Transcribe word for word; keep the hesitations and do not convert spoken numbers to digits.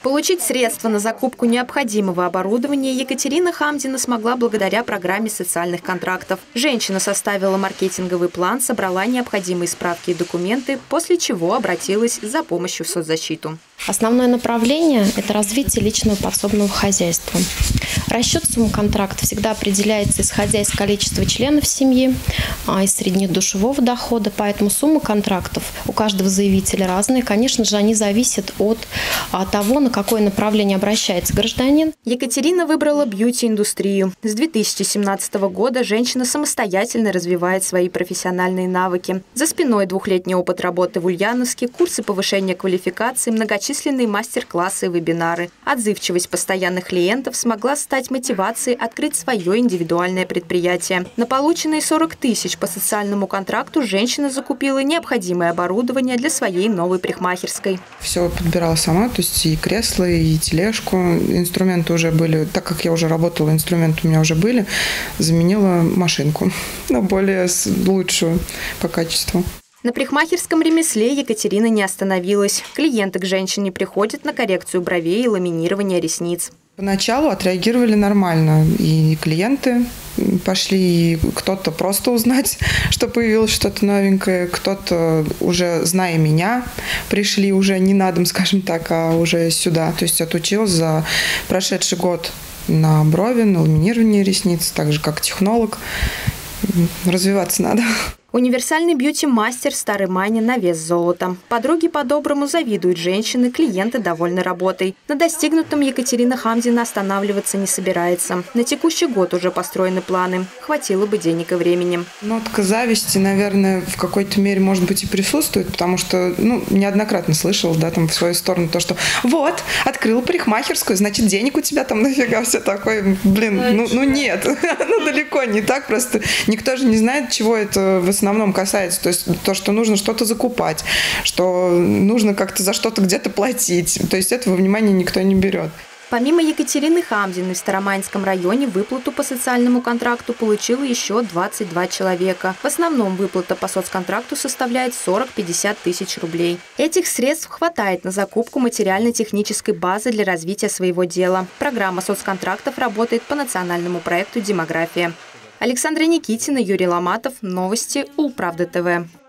Получить средства на закупку необходимого оборудования Екатерина Хамдина смогла благодаря программе социальных контрактов. Женщина составила маркетинговый план, собрала необходимые справки и документы, после чего обратилась за помощью в соцзащиту. Основное направление – это развитие личного подсобного хозяйства. Расчет суммы контракта всегда определяется исходя из количества членов семьи, из среднедушевого дохода, поэтому суммы контрактов у каждого заявителя разные. Конечно же, они зависят от того, на какое направление обращается гражданин. Екатерина выбрала бьюти-индустрию. С две тысячи семнадцатого года женщина самостоятельно развивает свои профессиональные навыки. За спиной двухлетний опыт работы в Ульяновске, курсы повышения квалификации, многочисленные мастер-классы и вебинары. Отзывчивость постоянных клиентов смогла стать мотивацией открыть свое индивидуальное предприятие. На полученные сорок тысяч по социальному контракту женщина закупила необходимое оборудование для своей новой парикмахерской. Все подбирала сама, то есть и кресло, и тележку. Инструменты уже были, так как я уже работала, инструменты у меня уже были, заменила машинку на более лучшую по качеству. На парикмахерском ремесле Екатерина не остановилась. Клиенты к женщине приходят на коррекцию бровей и ламинирование ресниц. Поначалу отреагировали нормально. И клиенты пошли, и кто-то просто узнать, что появилось что-то новенькое, кто-то уже, зная меня, пришли уже не на дом, скажем так, а уже сюда. То есть отучилась за прошедший год на брови, на ламинирование ресниц, так же как технолог. Развиваться надо. Универсальный бьюти-мастер старой Мани на вес золота. Подруги по-доброму завидуют женщины, клиенты довольны работой. На достигнутом Екатерина Хамдина останавливаться не собирается. На текущий год уже построены планы. Хватило бы денег и времени. Нотка зависти, наверное, в какой-то мере, может быть, и присутствует, потому что, ну, неоднократно слышала, да, там, в свою сторону то, что вот, открыла парикмахерскую, значит, денег у тебя там нафига все такое. Блин, ну, ну нет, ну далеко не так, просто никто же не знает, чего это в основном касается. То есть то, что нужно что-то закупать, что нужно как-то за что-то где-то платить. То есть этого внимания никто не берет. Помимо Екатерины Хамдиной в Старомайнском районе выплату по социальному контракту получило еще двадцать два человека. В основном выплата по соцконтракту составляет сорок-пятьдесят тысяч рублей. Этих средств хватает на закупку материально-технической базы для развития своего дела. Программа соцконтрактов работает по национальному проекту «Демография». Александра Никитина, Юрий Ломатов. Новости Улправда ТВ.